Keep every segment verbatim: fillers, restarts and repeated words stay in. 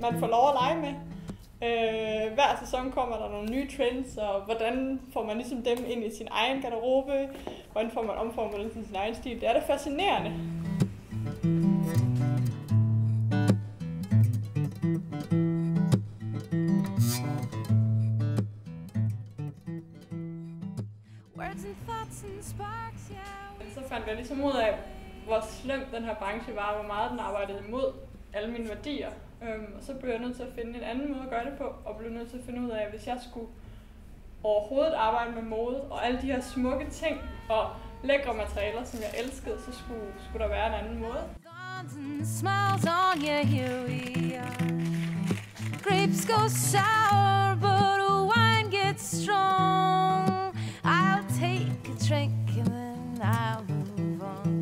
man får lov at lege med. Øh, hver sæson kommer der nogle nye trends, og hvordan får man ligesom dem ind i sin egen garderobe, hvordan får man omformet den til sin egen stil. Det er da fascinerende. Så fandt jeg ligesom ud af, hvor slem den her branche var, hvor meget den arbejdede imod alle mine værdier. Øhm, og så blev jeg nødt til at finde en anden måde at gøre det på, og blev nødt til at finde ud af, at hvis jeg skulle overhovedet arbejde med mode, og alle de her smukke ting og lækre materialer, som jeg elskede, så skulle, skulle der være en anden måde. Grapes go sour, but wine gets strong. I'll take a drink and then I'll move on.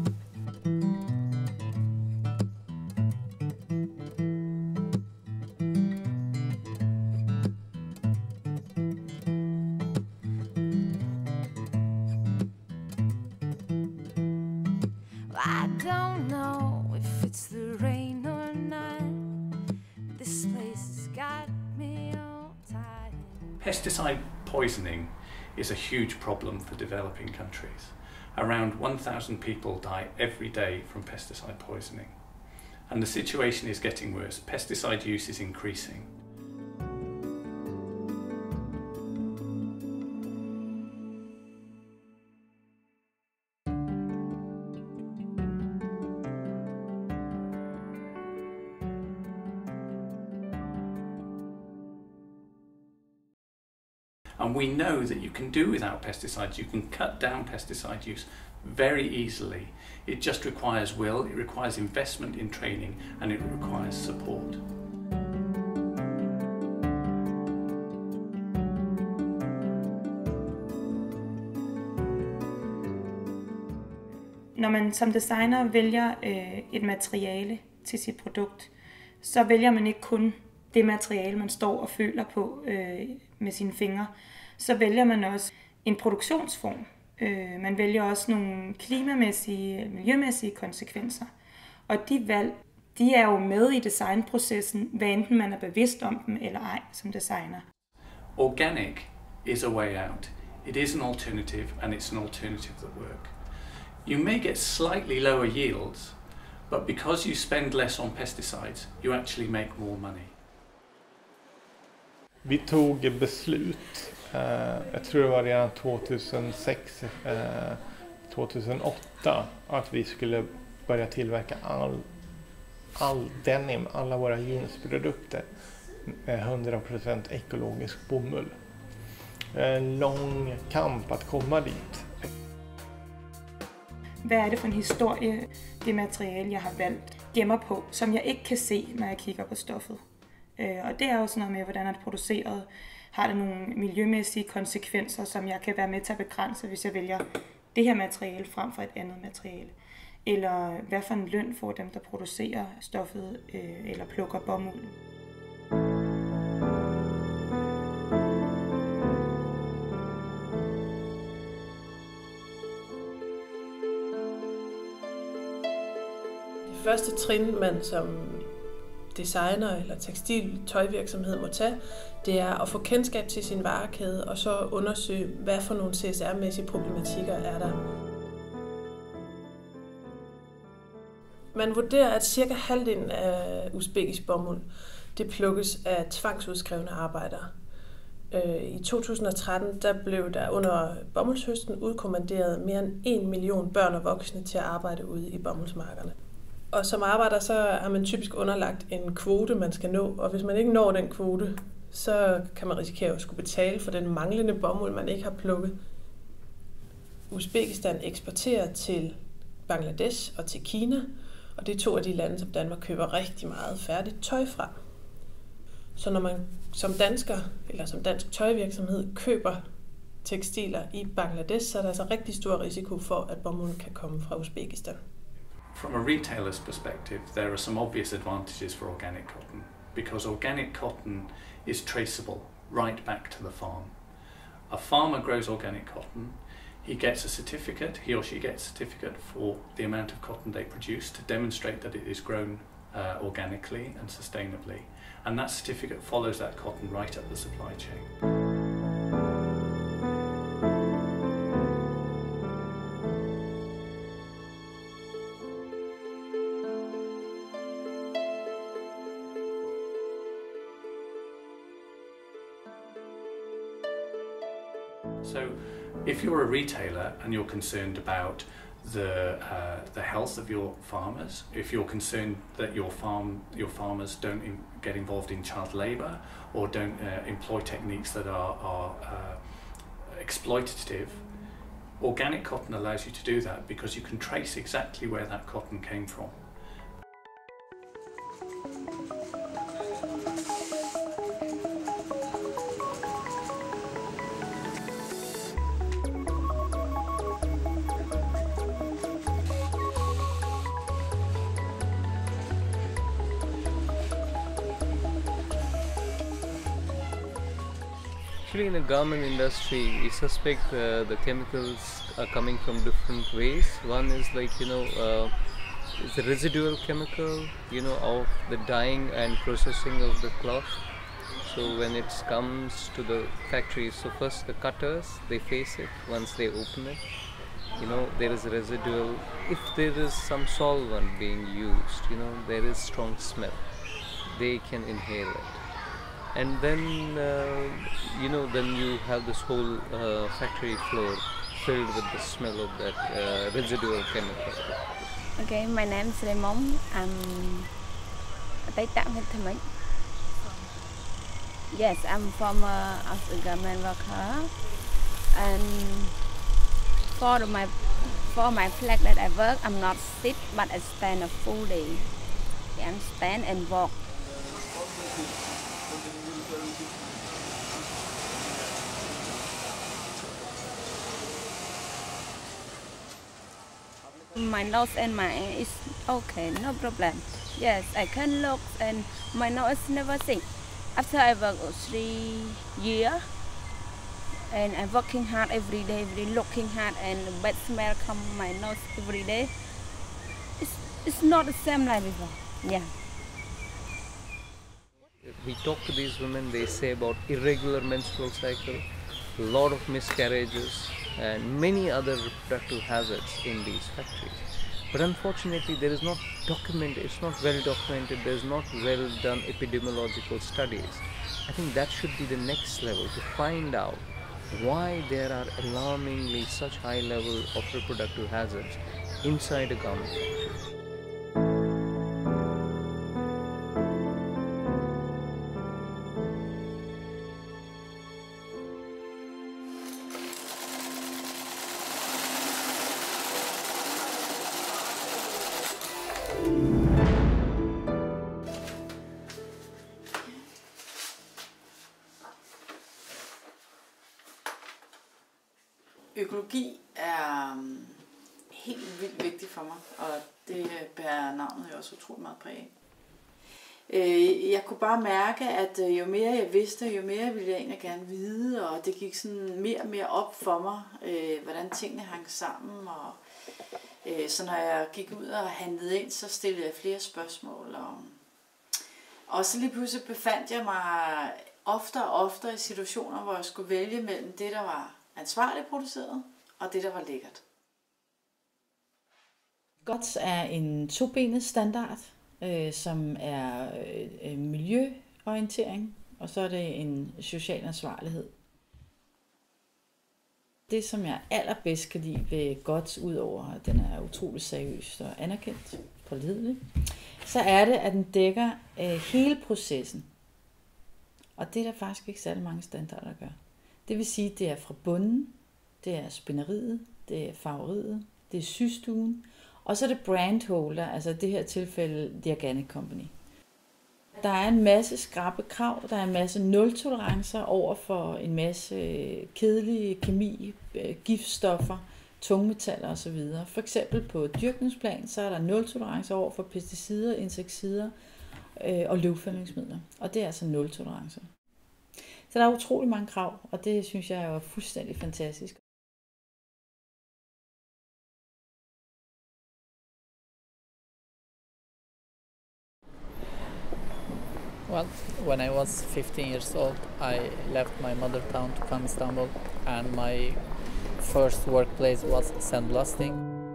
I don't know if it's the rain or not. This place has got me all tired. Pesticide poisoning is a huge problem for developing countries. Around one thousand people die every day from pesticide poisoning. And the situation is getting worse. Pesticide use is increasing. And we know that you can do without pesticides. You can cut down pesticide use very easily. It just requires will, it requires investment in training, and it requires support. Når man som designer vælger øh, et materiale til sit produkt, så vælger man ikke kun det materiale, man står og føler på øh, med sine fingre. Så vælger man også en produktionsform. Øh, man vælger også nogle klimamæssige, miljømæssige konsekvenser. Og de valg, de er jo med i designprocessen, hvad enten man er bevidst om dem eller ej som designer. Organic is a way out. It is an alternative, and it's an alternative that works. You may get slightly lower yields, but because you spend less on pesticides, you actually make more money. Vi tog beslut, eh, jag tror det var redan tjugohundrasex, eh, tjugohundraåtta, att vi skulle börja tillverka all, all denim, alla våra jeansprodukter med hundra procent ekologisk bomull. En lång kamp att komma dit. Hvad er det for en historie, det materiale, jeg har valgt, gemmer på, som jeg ikke kan se, når jeg kigger på stoffet? Og det er jo sådan noget med, hvordan det er produceret. Har det nogle miljømæssige konsekvenser, som jeg kan være med til at begrænse, hvis jeg vælger det her materiale frem for et andet materiale? Eller hvad for en løn får dem, der producerer stoffet eller plukker bomulden? Det første trin, man som designer eller tekstil tøjvirksomhed må tage, det er at få kendskab til sin varekæde og så undersøge, hvad for nogle C S R-mæssige problematikker er der. Man vurderer, at cirka halvdelen af usbekisk bomuld det plukkes af tvangsudskrevne arbejdere. I to tusind og tretten der blev der under bomuldshøsten udkommanderet mere end en million børn og voksne til at arbejde ude i bomuldsmarkerne. Og som arbejder, så har man typisk underlagt en kvote, man skal nå, og hvis man ikke når den kvote, så kan man risikere at skulle betale for den manglende bomuld, man ikke har plukket. Uzbekistan eksporterer til Bangladesh og til Kina, og det er to af de lande, som Danmark køber rigtig meget færdigt tøj fra. Så når man som dansker eller som dansk tøjvirksomhed køber tekstiler i Bangladesh, så er der altså rigtig stor risiko for, at bomulden kan komme fra Uzbekistan. From a retailer's perspective, there are some obvious advantages for organic cotton, because organic cotton is traceable right back to the farm. A farmer grows organic cotton, he gets a certificate, he or she gets a certificate for the amount of cotton they produce to demonstrate that it is grown uh, organically and sustainably. And that certificate follows that cotton right up the supply chain. So if you're a retailer and you're concerned about the uh, the health of your farmers, if you're concerned that your farm your farmers don't in, get involved in child labour or don't uh, employ techniques that are, are uh, exploitative, organic cotton allows you to do that because you can trace exactly where that cotton came from. Actually, in the garment industry, we suspect uh, the chemicals are coming from different ways. One is like, you know, uh, it's a residual chemical, you know, of the dyeing and processing of the cloth. So when it comes to the factory, so first the cutters, they face it. Once they open it, you know, there is a residual. If there is some solvent being used, you know, there is strong smell. They can inhale it. And then, uh, you know, then you have this whole uh, factory floor filled with the smell of that uh, residual chemical. Okay, my name is Raymond. I'm a Tây Yes, I'm from uh, as a garment worker. And for my for my flag that I work, I'm not sit, but I stand a full day. I stand and walk. My nose and my eye is okay, no problem. Yes, I can look and my nose never sing. After I work three years and I'm working hard every day, every day looking hard and the bad smell come my nose every day. It's, it's not the same like before, yeah. We talk to these women, they say about irregular menstrual cycle, a lot of miscarriages and many other reproductive hazards in these factories. But unfortunately there is not documented, it's not well documented, there's not well done epidemiological studies. I think that should be the next level, to find out why there are alarmingly such high level of reproductive hazards inside a garment factory. Økologi er um, helt vildt vigtigt for mig, og det bærer navnet jo også utroligt meget præg af. Øh, jeg kunne bare mærke, at jo mere jeg vidste, jo mere ville jeg egentlig gerne vide, og det gik sådan mere og mere op for mig, øh, hvordan tingene hang sammen. Og, øh, så når jeg gik ud og handlede ind, så stillede jeg flere spørgsmål. Og, og så lige pludselig befandt jeg mig oftere og oftere i situationer, hvor jeg skulle vælge mellem det, der var ansvarligt produceret, og det, der var lækkert. G O T S er en tobenet standard, øh, som er øh, miljøorientering, og så er det en social ansvarlighed. Det, som jeg allerbedst kan lide ved G O T S, udover at den er utrolig seriøs og anerkendt, pålidelig, så er det, at den dækker øh, hele processen. Og det er der faktisk ikke særlig mange standarder, der gør. Det vil sige, at det er fra bunden, det er spinderiet, det er farveriet, det er systuen, og så er det brandholder, altså i det her tilfælde The Organic Company. Der er en masse skrappe krav, der er en masse nul-tolerancer over for en masse kedelige kemi, giftstoffer, tungmetaller osv. For eksempel på dyrkningsplan, så er der nul-tolerancer over for pesticider, insekticider og løvfældningsmidler, og det er altså nul-tolerancer. Så der er utrolig mange krav, og det synes jeg er fuldstændig fantastisk. Well, when I was fifteen years old, I left my mother town to come to Istanbul, and my first workplace was sandblasting.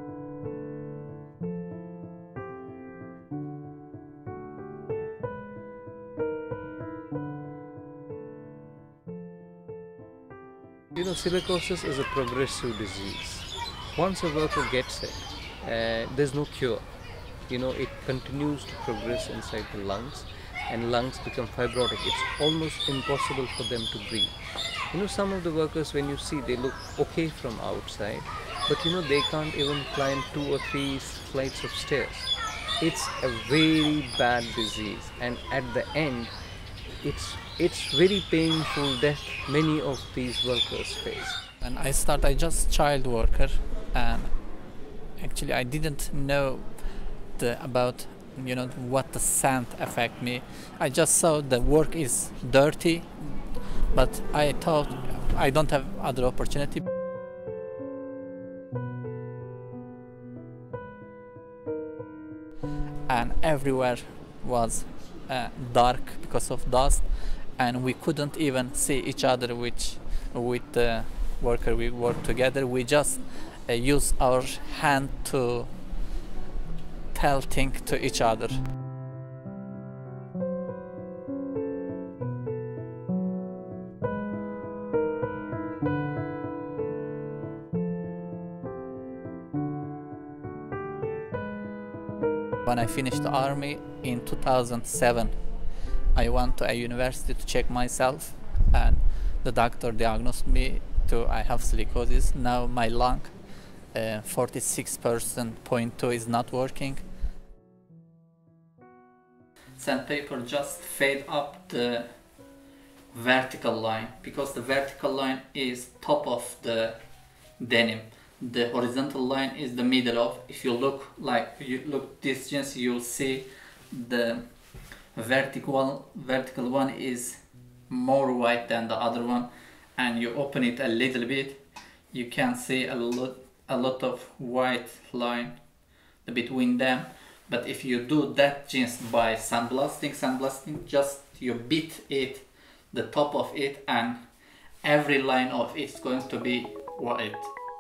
You know, silicosis is a progressive disease. Once a worker gets it, uh, there's no cure. You know, it continues to progress inside the lungs, and lungs become fibrotic. It's almost impossible for them to breathe. You know, some of the workers, when you see, they look okay from outside, but you know, they can't even climb two or three flights of stairs. It's a very bad disease, and at the end, it's it's very painful death many of these workers face. And I started, I just child worker, and actually I didn't know the, about you know what the sand affect me. I just saw the work is dirty, but I thought I don't have other opportunity. And everywhere was uh, dark because of dust, and we couldn't even see each other which with the worker we work together. We just uh, use our hand to tell things to each other. When I finished the army in two thousand seven, I went to a university to check myself, and the doctor diagnosed me to I have silicosis. Now my lung, uh, forty-six percent point two is not working. Sandpaper just fade up the vertical line, because the vertical line is top of the denim. The horizontal line is the middle of. If you look like you look distance, you'll see the vertical vertical one is more white than the other one, and you open it a little bit, you can see a lot a lot of white line between them. But if you do that jeans by sandblasting, sandblasting, just you beat it, the top of it, and every line of it is going to be white.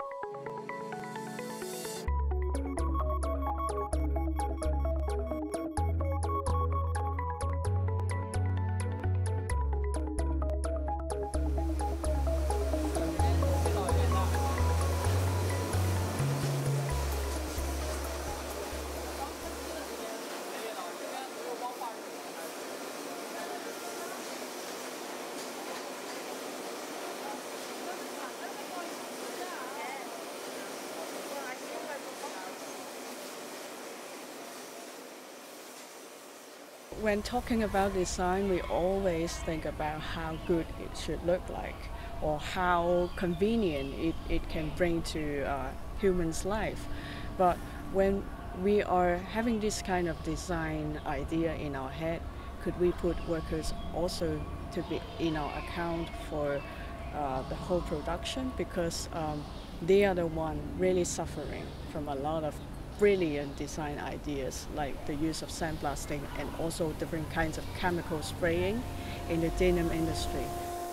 When talking about design, we always think about how good it should look like, or how convenient it, it can bring to uh, humans' life. But when we are having this kind of design idea in our head, could we put workers also to be in our account for uh, the whole production? Because um, they are the one really suffering from a lot of brilliant design ideas, like the use of sandblasting and also different kinds of chemical spraying in the denim industry.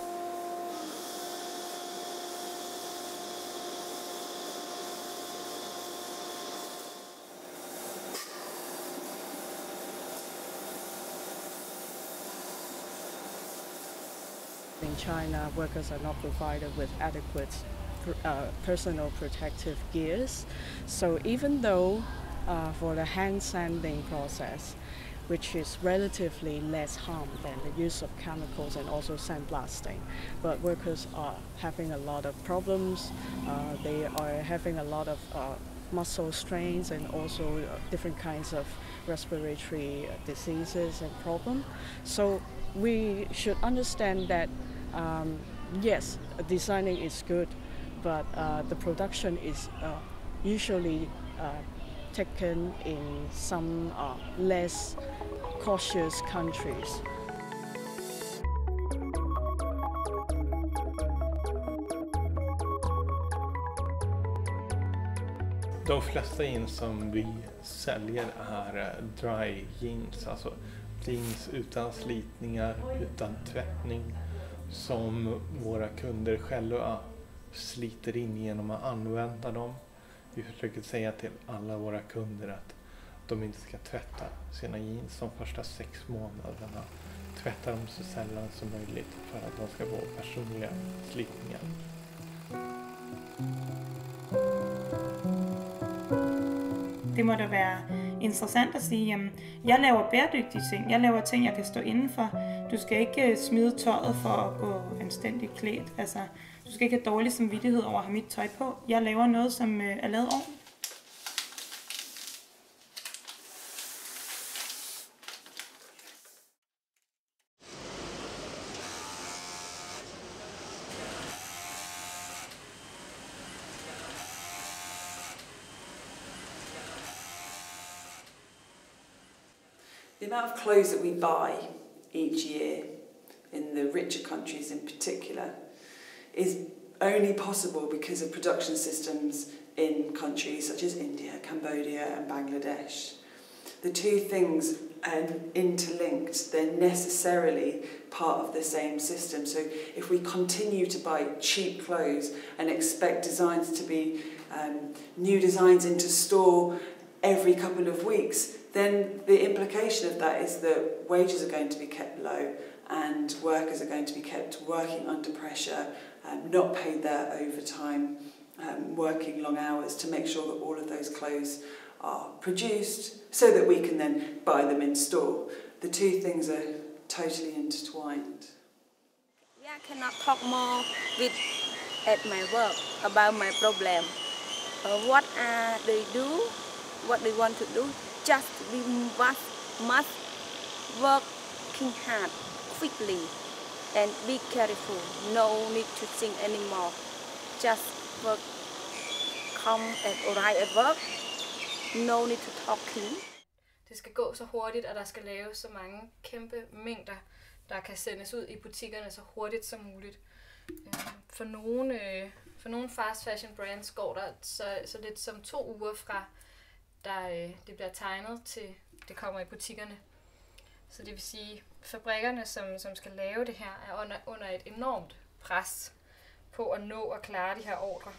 In China, workers are not provided with adequate Uh, personal protective gears. So even though uh, for the hand sanding process, which is relatively less harm than the use of chemicals and also sandblasting, but workers are having a lot of problems. Uh, they are having a lot of uh, muscle strains and also uh, different kinds of respiratory uh, diseases and problems. So we should understand that um, yes, designing is good, but uh, the production is uh, usually uh, taken in some uh, less cautious countries. De flesta jeans som vi säljer är dry jeans, alltså jeans utan slitningar, utan tvättning, som våra kunder själva sliter in genom att använda dem. Vi försöker säga till alla våra kunder att de inte ska tvätta sina jeans de första sex månaderna. Tvätta dem så sällan som möjligt för att de ska få personliga slitningar. Det må da være interessant at sige, at jeg laver bæredygtige ting. Jeg laver ting, jeg kan stå indenfor. Du skal ikke smide tøjet for at gå anstændigt klædt. Altså, du skal ikke have dårlig samvittighed over at have mit tøj på. Jeg laver noget, som er lavet ordentligt. The amount of clothes that we buy each year, in the richer countries in particular, is only possible because of production systems in countries such as India, Cambodia and Bangladesh. The two things are interlinked, they're necessarily part of the same system. So if we continue to buy cheap clothes and expect designs to be um, new designs into store every couple of weeks, then the implication of that is that wages are going to be kept low and workers are going to be kept working under pressure, um, not paid their overtime, um, working long hours to make sure that all of those clothes are produced so that we can then buy them in store. The two things are totally intertwined. Yeah, I cannot talk more with at my work about my problem. Uh, what uh, they do, what they want to do. Just we must, must working hard, quickly, and be careful. No need to think anymore. Just work, come and arrive at work. No need to talking. Det skal gå så hurtigt, og der skal laves så mange kæmpe mængder, der kan sendes ud i butikkerne så hurtigt som muligt. For nogle, for nogle fast fashion brands går der så, så lidt som to uger fra der øh, det bliver tegnet til det kommer i butikkerne. Så det vil sige, fabrikkerne, som, som skal lave det her, er under, under et enormt pres på at nå og klare de her ordrer.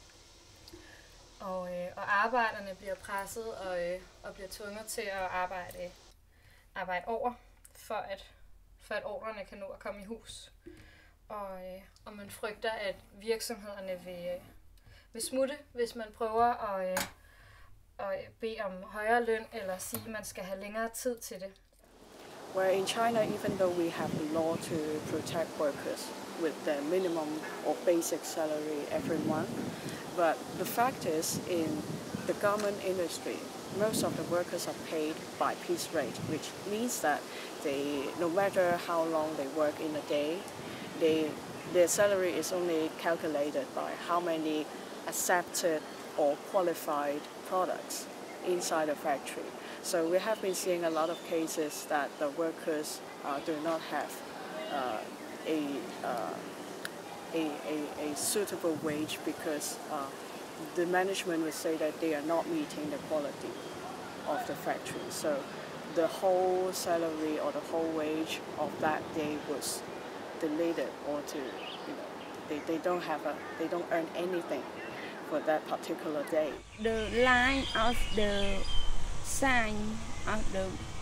Og, øh, og arbejderne bliver presset og, øh, og bliver tvunget til at arbejde, arbejde over, for at, for at ordrerne kan nå at komme i hus. Og, øh, og man frygter, at virksomhederne vil, øh, vil smutte, hvis man prøver at... Øh, og bede om højere løn eller sige, at man skal have længere tid til det. Where in China, even though we have a law to protect workers with the minimum or basic salary every month, but the fact is, in the garment industry, most of the workers are paid by piece rate, which means that they, no matter how long they work in a day, they, their salary is only calculated by how many accepted or qualified products inside a factory. So we have been seeing a lot of cases that the workers uh, do not have uh, a, uh, a, a, a suitable wage because uh, the management would say that they are not meeting the quality of the factory. So the whole salary or the whole wage of that day was deleted, or to, you know, they, they don't have a, they don't earn anything for that particular day. The line of the sign of the,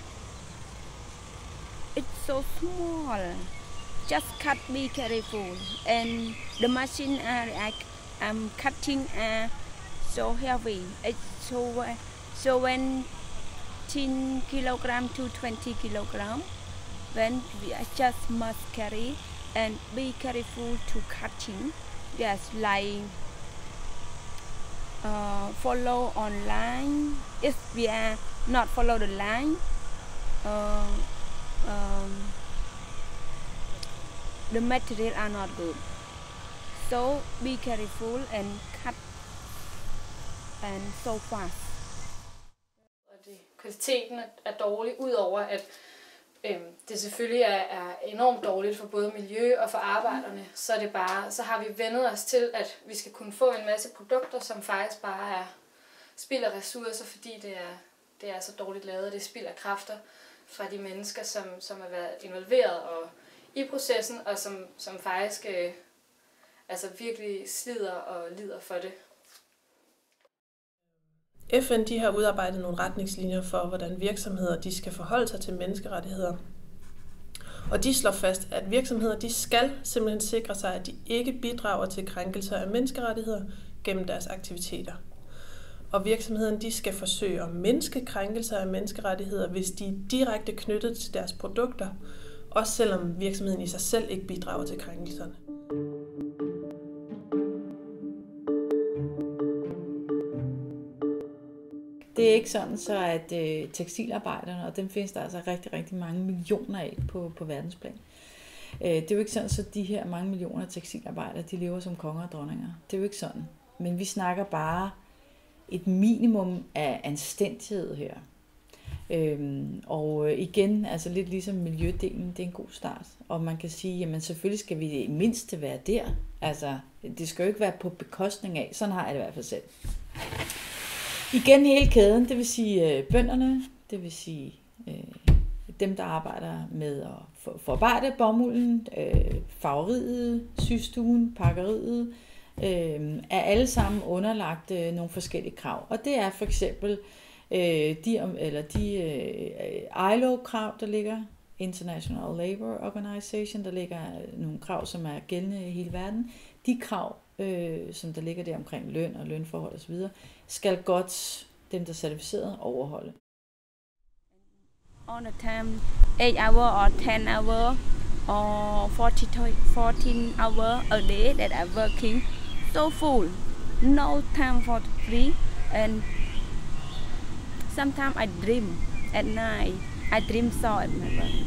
it's so small. Just cut, be careful. And the machine are like I'm cutting are so heavy. It's so uh, so when ten kilogram to twenty kilogram. When we just must carry and be careful to cutting. Yes, like. Uh, follow online. If we are not follow the line, uh, um, the material are not good. So be careful and cut and so fast. Kvaliteten er dårlig, udover at øhm, det selvfølgelig er, er enormt dårligt for både miljø og for arbejderne, så er det bare, så har vi vendet os til, at vi skal kunne få en masse produkter, som faktisk bare er spild af ressourcer, fordi det er, det er så dårligt lavet, det er spild af kræfter. fra de mennesker, som, som har været involveret og, i processen, og som, som faktisk øh, altså virkelig slider og lider for det. F N de har udarbejdet nogle retningslinjer for, hvordan virksomheder de skal forholde sig til menneskerettigheder. Og de slår fast, at virksomheder de skal simpelthen sikre sig, at de ikke bidrager til krænkelser af menneskerettigheder gennem deres aktiviteter. Og virksomhederne de skal forsøge at mindske krænkelser af menneskerettigheder, hvis de er direkte knyttet til deres produkter, også selvom virksomheden i sig selv ikke bidrager til krænkelserne. Det er ikke sådan, så at øh, tekstilarbejderne, og dem findes der altså rigtig, rigtig mange millioner af på, på verdensplan. Øh, det er jo ikke sådan, så de her mange millioner tekstilarbejdere, de lever som konger og dronninger. Det er jo ikke sådan. Men vi snakker bare et minimum af anstændighed her. Øhm, og igen, altså lidt ligesom miljødelen, det er en god start. Og man kan sige, jamen selvfølgelig skal vi det mindste være der. Altså, det skal jo ikke være på bekostning af. Sådan har jeg det i hvert fald selv. Igen hele kæden, det vil sige øh, bønderne, det vil sige øh, dem, der arbejder med at for, forarbejde bomulden, øh, farveriet, systuen, pakkeriet, øh, er alle sammen underlagt øh, nogle forskellige krav. Og det er for eksempel øh, de, eller de øh, I L O-krav, der ligger, International Labour Organization, der ligger nogle krav, som er gældende i hele verden. De krav, øh, som der ligger der omkring løn og lønforhold osv., skal godt dem, der er certificeret, overholde. All the time, eight hour or ten hour or forty, fourteen hour a day that I'm working, so full, no time for free, and sometimes I dream at night. I dream so at my work.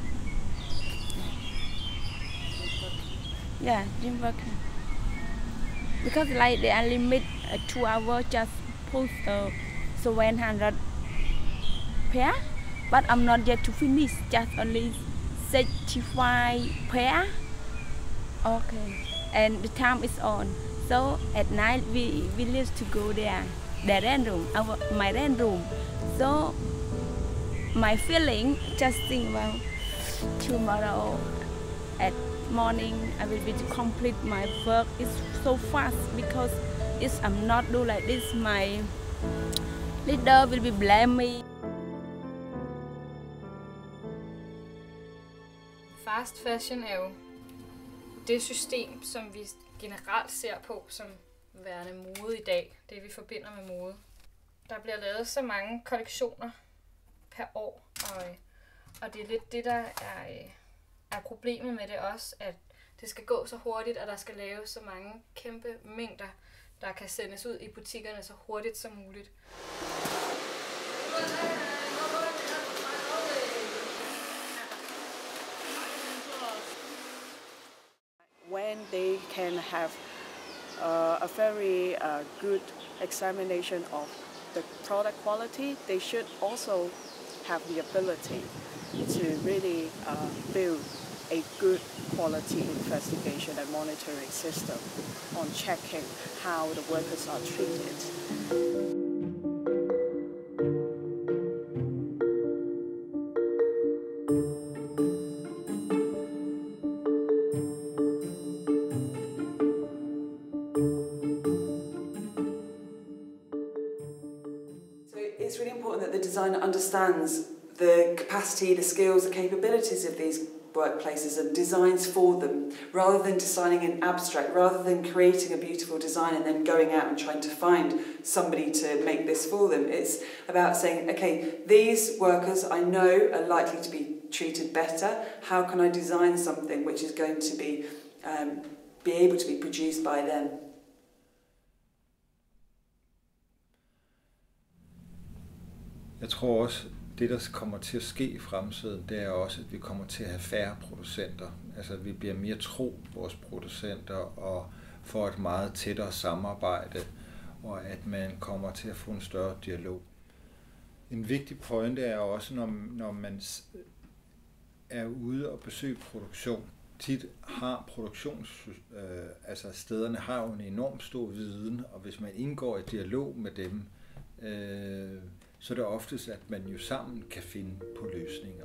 Yeah, dream working. Because like they are limit uh, two hours just post uh, so one hundred pair, but I'm not yet to finish, just only sixty-five pair. Okay, and the time is on. So at night we, we used to go there, the rent room, our, my rent room. So my feeling, just think about tomorrow at morning I will be to complete my work. It's so fast because if I'm not do like this, my leader will be blame me. Fast fashion er jo det system, som vi generelt ser på som værende mode i dag. Det vi forbinder med mode. Der bliver lavet så mange kollektioner per år, og, og det er lidt det, der er, er problemet med det også, at det skal gå så hurtigt, og der skal laves så mange kæmpe mængder, der kan sendes ud i butikkerne så hurtigt som muligt. When they can have uh, a very uh, good examination of the product quality, they should also have the ability to really uh, build a good quality investigation and monitoring system on checking how the workers are treated. It's really important that the designer understands the capacity, the skills, the capabilities of these workplaces and designs for them, rather than designing an abstract, rather than creating a beautiful design and then going out and trying to find somebody to make this for them. It's about saying, okay, these workers I know are likely to be treated better. How can I design something which is going to be, um, be able to be produced by them? Jeg tror også, det der kommer til at ske i fremtiden, det er også, at vi kommer til at have færre producenter. Altså at vi bliver mere tro vores producenter og får et meget tættere samarbejde, og at man kommer til at få en større dialog. En vigtig pointe er også, når, når man er ude og besøger produktion. Tit har produktions, øh, altså stederne har jo en enorm stor viden, og hvis man indgår i dialog med dem, øh, så er det oftest, at man jo sammen kan finde på løsninger.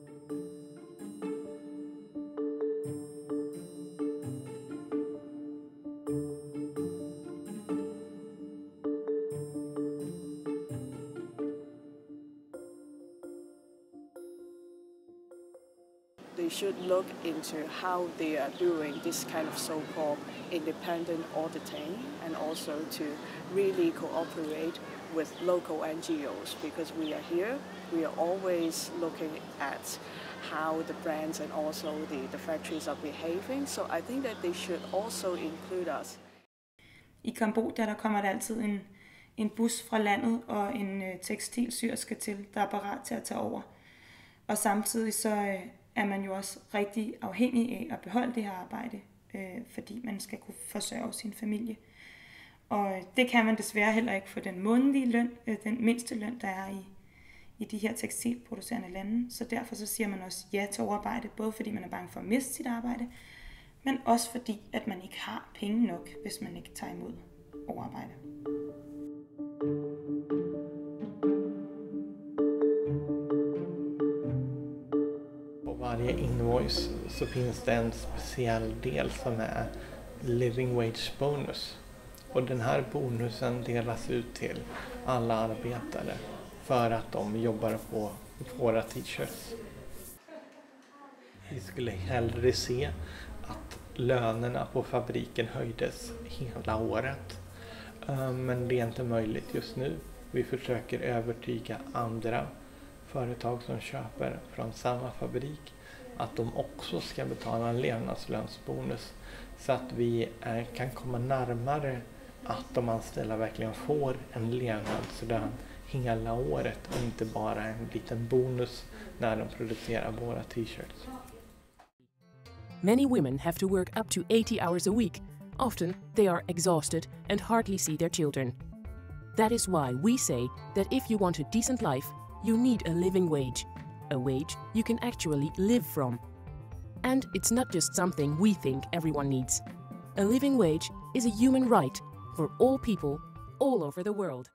They should look into how they are doing this kind of so-called independent auditing, and also to really cooperate with local N G Os, because we are here, we are always looking at how the brands and also the, the factories are behaving. So I think that they should also include us. I Kambodja der kommer der altid en, en bus fra landet og en øh, tekstilsyr skal til, der er parat til at tage over. Og samtidig så øh, er man jo også rigtig afhængig af at beholde det her arbejde, øh, fordi man skal kunne forsørge sin familie. Og det kan man desværre heller ikke få den månedlige løn, øh, den mindste løn, der er i, i de her tekstilproducerende lande. Så derfor så siger man også ja til overarbejde, både fordi man er bange for at miste sit arbejde, men også fordi, at man ikke har penge nok, hvis man ikke tager imod overarbejde. På varje invoice så finns det en speciell del som är living wage bonus. Och den här bonusen delas ut till alla arbetare för att de jobbar på våra t-shirts. Vi skulle hellre se att lönerna på fabriken höjdes hela året. Men det är inte möjligt just nu. Vi försöker övertyga andra företag som köper från samma fabrik att de också ska betala en levnadslönsbonus, så att vi kan komma närmare att de anställda verkligen får en levnadslön hela året och inte bara en liten bonus när de producerar våra t-shirts. Many women have to work up to eighty hours a week. Often they are exhausted and hardly see their children. That is why we say that if you want a decent life, you need a living wage. A wage you can actually live from. And it's not just something we think everyone needs. A living wage is a human right for all people all over the world.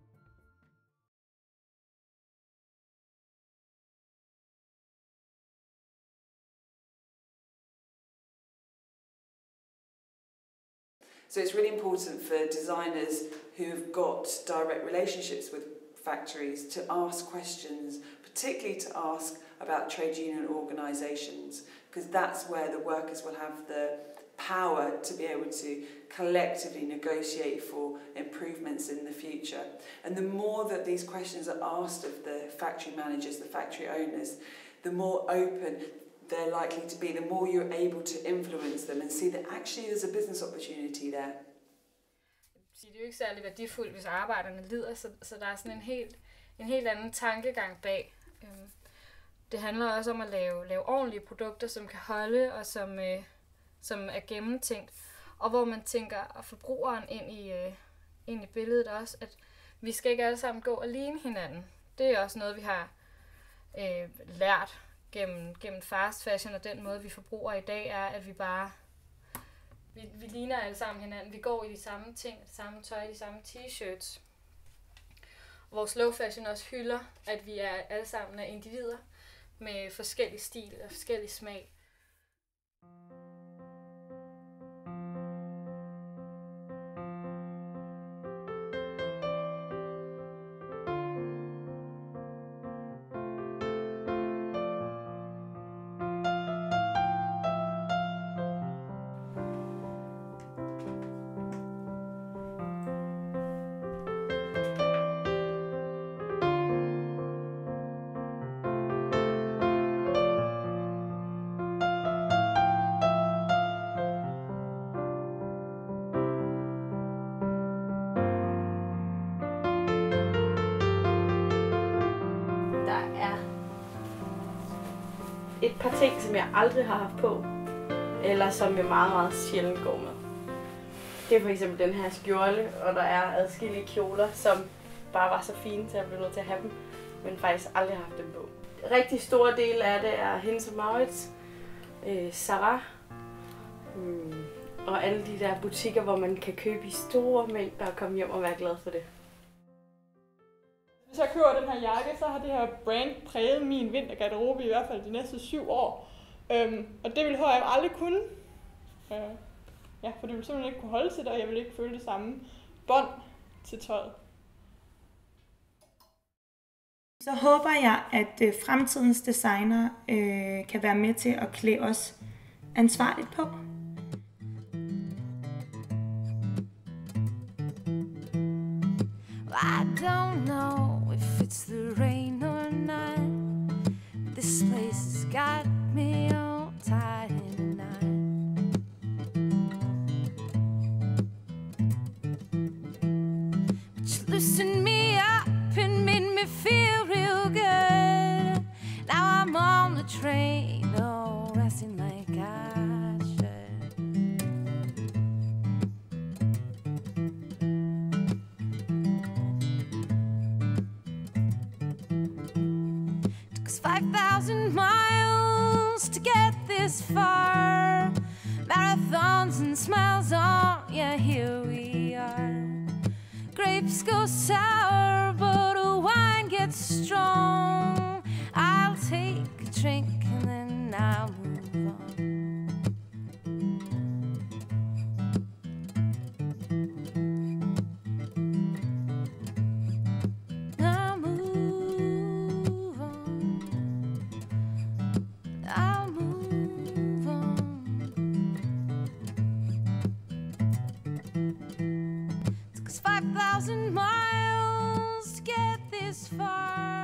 So it's really important for designers who've got direct relationships with factories to ask questions, particularly to ask about trade union organisations, because that's where the workers will have the power to be able to collectively negotiate for improvements in the future. And the more that these questions are asked of the factory managers, the factory owners, the more open they're likely to be, the more you're able to influence them and see that actually there's a business opportunity there. Det er jo ikke særlig værdifuldt, hvis arbejderne lider, så, så der er sådan en helt, en helt anden tankegang bag. Øhm, det handler også om at lave, lave ordentlige produkter, som kan holde og som, øh, som er gennemtænkt, og hvor man tænker forbrugeren ind i, øh, ind i billedet også, at vi skal ikke alle sammen gå og ligne hinanden. Det er også noget, vi har øh, lært gennem, gennem fast fashion, og den måde, vi forbruger i dag, er, at vi bare vi, vi ligner alle sammen hinanden. Vi går i de samme ting, det samme tøj, de samme t-shirts. Vores slow fashion også hylder, at vi er alle sammen er individer med forskellig stil og forskellig smag. Et par ting, som jeg aldrig har haft på, eller som jeg meget, meget sjældent går med. Det er for eksempel den her skjorte, og der er adskillige kjoler, som bare var så fine, så jeg blev nødt til at have dem, men faktisk aldrig har haft dem på. Rigtig store del af det er Hennes og Mauritz, øh, Zara, øh, og alle de der butikker, hvor man kan købe i store mængder og komme hjem og være glad for det. Hvis jeg køber den her jakke, så har det her brand præget min vintergarderobe i hvert fald de næste syv år. Øhm, og det ville H og M aldrig kunne. Øh, ja, for det ville simpelthen ikke kunne holde til det, og jeg ville ikke føle det samme bånd til tøjet. Så håber jeg, at øh, fremtidens designer øh, kan være med til at klæde os ansvarligt på. I don't know if it's the rain or not. This place has got me all tied in a knot. But you loosened me up and made me feel real good. Now I'm on the train, oh, resting like I should. Took us five thousand miles to get this far. Marathons and smiles on, yeah, here we are. Grapes go sour, but a wine gets strong. I'll take a drink and then I'll move on. I'll move on. I'll move on. Took us five thousand miles to get this far.